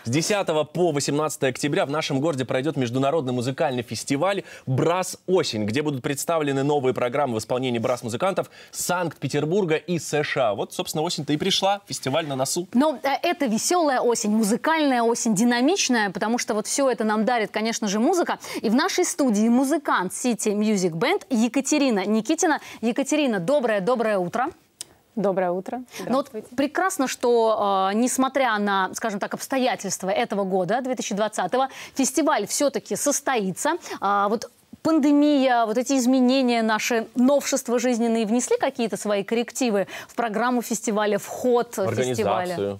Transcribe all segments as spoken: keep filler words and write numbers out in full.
С десятого по восемнадцатое октября в нашем городе пройдет международный музыкальный фестиваль «Брас-осень», где будут представлены новые программы в исполнении брас-музыкантов Санкт-Петербурга и США. Вот, собственно, осень-то и пришла, фестиваль на носу. Но это веселая осень, музыкальная осень, динамичная, потому что вот все это нам дарит, конечно же, музыка. И в нашей студии музыкант City Music Band Екатерина Никитина. Екатерина, доброе-доброе утро. Доброе утро. Ну вот прекрасно, что, э, несмотря на, скажем так, обстоятельства этого года, две тысячи двадцатого, фестиваль все-таки состоится. Э, вот пандемия, вот эти изменения, наши новшества жизненные внесли какие-то свои коррективы в программу фестиваля, в ход фестиваля?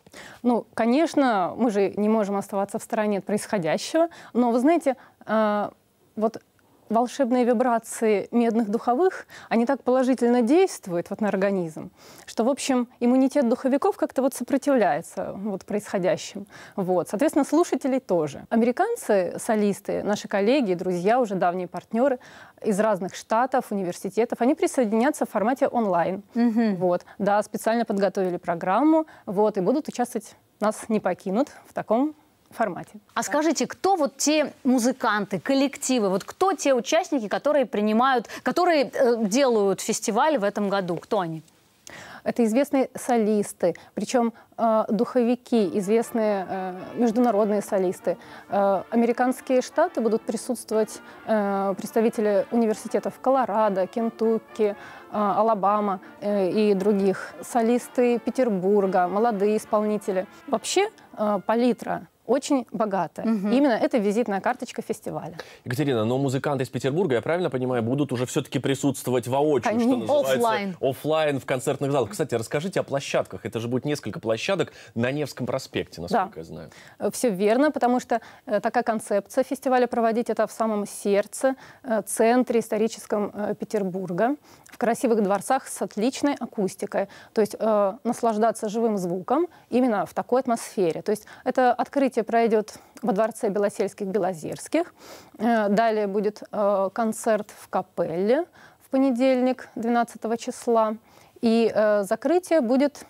Ну, конечно, мы же не можем оставаться в стороне от происходящего, но, вы знаете, э, вот волшебные вибрации медных духовых, они так положительно действуют вот на организм, что, в общем, иммунитет духовиков как-то вот сопротивляется вот происходящим. Вот. Соответственно, слушателей тоже. Американцы, солисты, наши коллеги, друзья, уже давние партнеры из разных штатов, университетов, они присоединятся в формате онлайн. Mm-hmm. Вот. Да, специально подготовили программу, вот, и будут участвовать, нас не покинут в таком формате. А скажите, кто вот те музыканты, коллективы, вот кто те участники, которые принимают, которые э, делают фестиваль в этом году? Кто они? Это известные солисты, причем э, духовики, известные э, международные солисты. Э, американские штаты будут присутствовать э, представители университетов Колорадо, Кентукки, э, Алабама э, и других. Солисты Петербурга, молодые исполнители. Вообще э, палитра очень богатая. Угу. Именно это визитная карточка фестиваля. Екатерина, но музыканты из Петербурга, я правильно понимаю, будут уже все-таки присутствовать воочию, Конечно. Что называется, оффлайн. оффлайн в концертных залах. Кстати, расскажите о площадках. Это же будет несколько площадок на Невском проспекте, насколько да. я знаю. Все верно, потому что э, такая концепция фестиваля проводить это в самом сердце, э, центре историческом э, Петербурга, в красивых дворцах с отличной акустикой. То есть э, наслаждаться живым звуком именно в такой атмосфере. То есть это открытие пройдет во дворце Белосельских-Белозерских. Далее будет э, концерт в Капелле в понедельник, двенадцатого числа. И э, закрытие будет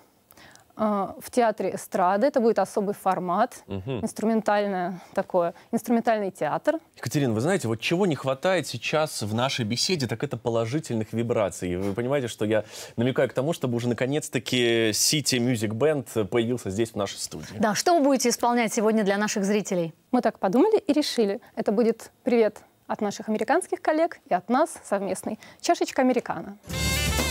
э, в Театре эстрады. Это будет особый формат, угу. инструментальное такое, инструментальный театр. Екатерина, вы знаете, вот чего не хватает сейчас в нашей беседе, так это положительных вибраций. Вы понимаете, что я намекаю к тому, чтобы уже наконец-таки City Music Band появился здесь, в нашей студии. Да, что вы будете исполнять сегодня для наших зрителей? Мы так подумали и решили. Это будет привет от наших американских коллег и от нас совместный. Чашечка американо.